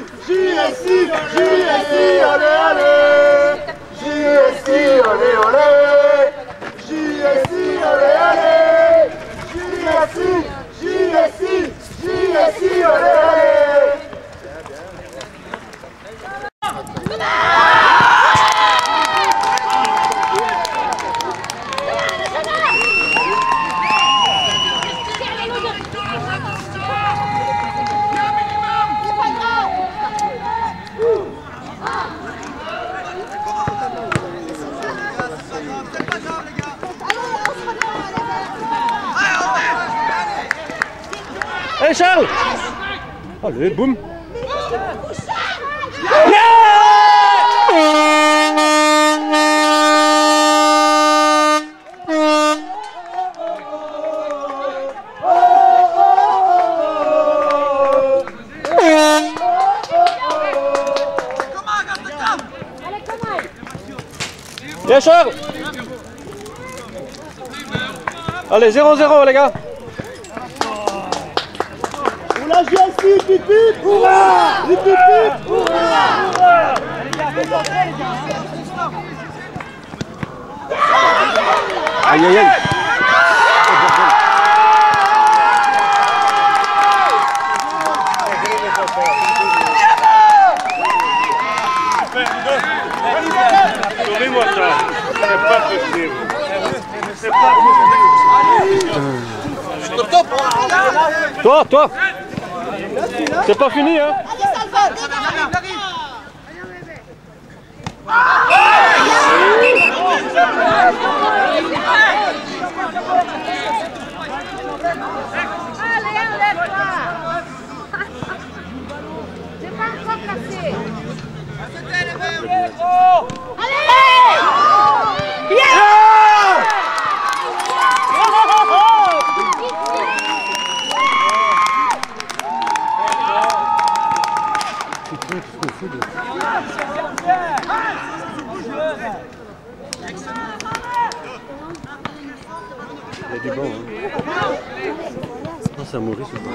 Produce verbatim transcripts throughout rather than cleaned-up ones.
J S I, J S I, olé olé. J S I, olé olé. J S I, olé olé. J S I, J S I, J S I, olé olé. Allez Charles! Allez, boum! Bien Charles! Allez, zéro zéro les gars! La J S I, pipi, hurrah! Pipi, hurrah! Aïe aïe aïe! Sauvez-moi ça! C'est pas possible! C'est pas possible! Toi, toi! C'est pas fini, hein? Il y a du banc, hein. Oh, c'est à Maurice ou pas?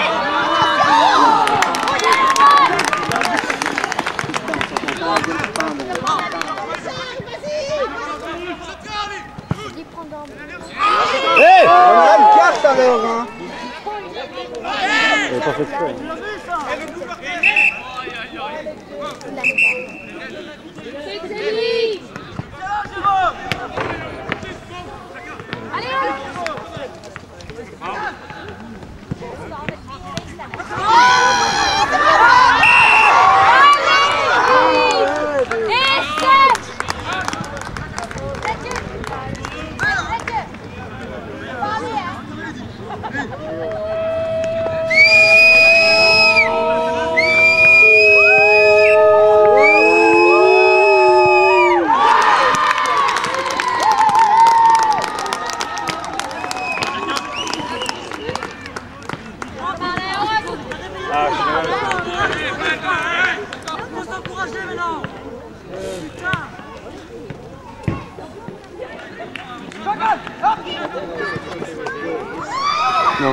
Hey! On a une carte alors, hein? Elle n'est pas fait exprès. Non.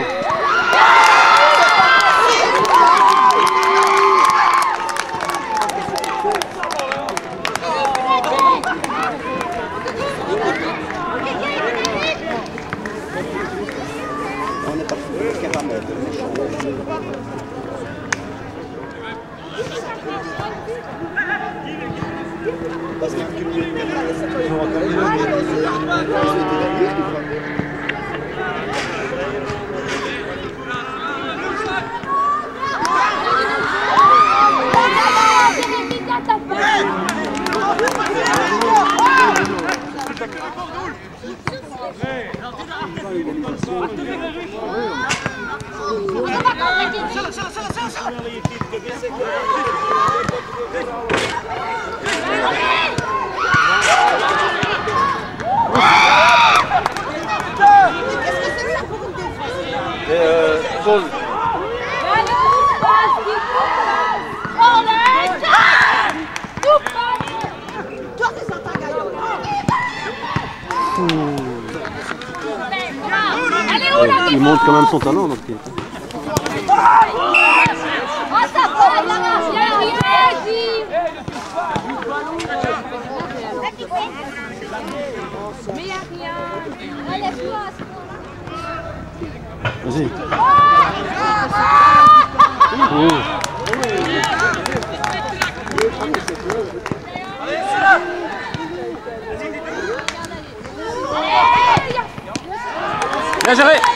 On n'est pas capable de parce qu'un Euh, Paul. Il montre quand même son talent, notre kid. Vas-y. Oh. Bien géré.